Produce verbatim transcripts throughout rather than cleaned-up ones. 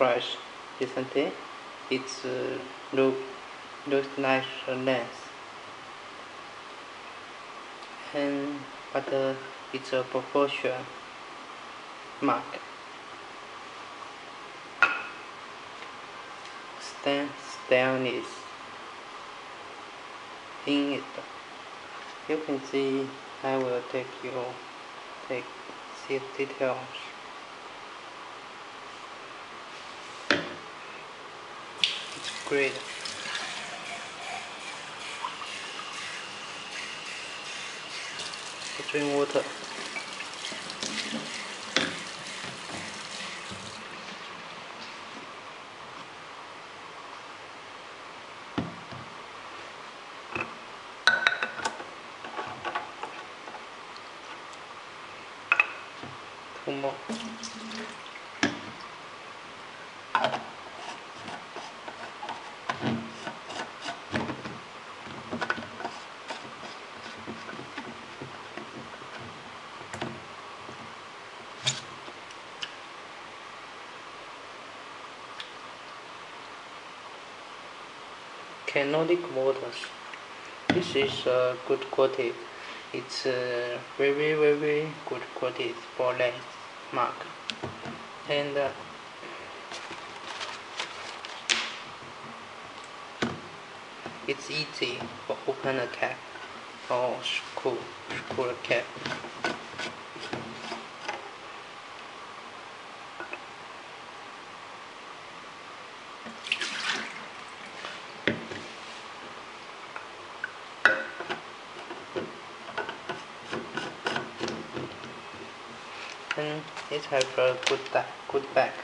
fresh, isn't it? It's uh, look looks like a lens, and but uh, it's a proportion mark. Stand stainless in it. You can see. I will take you take see details. It's great. Drink water. Two more. Canonic waters. This is uh, good quality. It's uh, very very good quality for lens mark, and uh, it's easy for open a cap or screw screw a cap. And it has a good back, good back.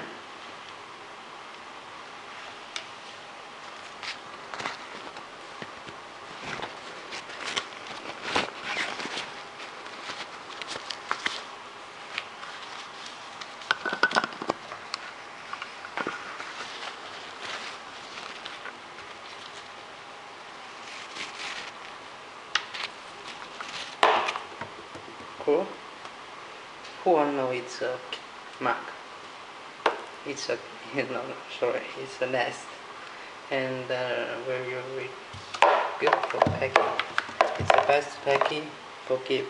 Cool. Who wanna know it's a mark? It's a no, no sorry, it's a nest, and uh, very very good for packing. It's the best packing for gift.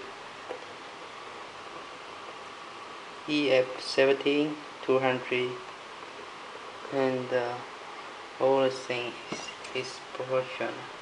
E F seventeen two hundred, and uh, all the things is proportional.